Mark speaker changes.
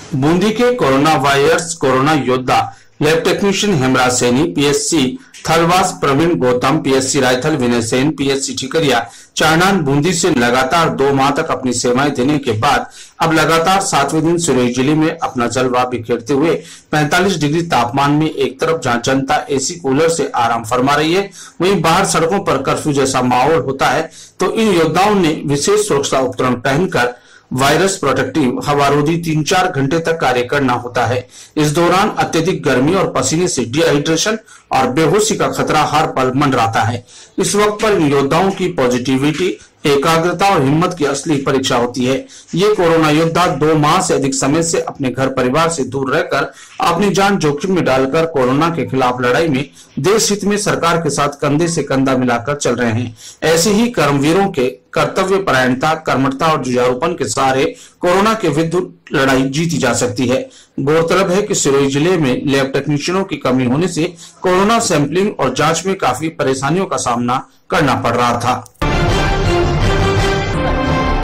Speaker 1: बूंदी के corona warriors corona योद्धा lab technician Hemraj Saini, PSC Thalwas Praveen Gautam, PSC Raithal Vinay Sen, PSC Thikariya Charnan Bundi से लगातार 2 माह तक अपनी सेवाएं देने के बाद अब लगातार 7वें दिन सिरोही जिले में अपना जलवा बिखेरते हुए 45 डिग्री तापमान में एक तरफ जहां जनता एसी कूलर से आराम फरमा रही है, वहीं बाहर सड़कों पर कर्फ्यू जैसा माहौल होता है, तो इन योद्धाओं ने विशेष सुरक्षा उपकरण पहनकर वायरस प्रोटेक्टिव हवारोधी 3-4 घंटे तक कार्य करना होता है। इस दौरान अत्यधिक गर्मी और पसीने से डिहाइड्रेशन और बेहोशी का खतरा हर पल मंडराता है। इस वक्त पर इन योद्धाओं की पॉजिटिविटी, एकाग्रता और हिम्मत की असली परीक्षा होती है। ये कोरोना योद्धा 2 माह से अधिक समय से अपने घर परिवार से दूर रहकर अपनी जान जोखिम में डालकर कोरोना के खिलाफ लड़ाई में देश हित में सरकार के साथ कंधे से कंधा मिलाकर चल रहे हैं। ऐसे ही कर्मवीरों के कर्तव्य परायणता, कर्मठता और जुझारूपन के सहारे कोरोना के विरुद्ध लड़ाई जीती जा सकती है। गौरतलब है कि सिरोही जिले में लैब टेक्नीशियनों की कमी होने से कोरोना सैंपलिंग और जांच में काफी परेशानियों का सामना करना पड़ रहा था।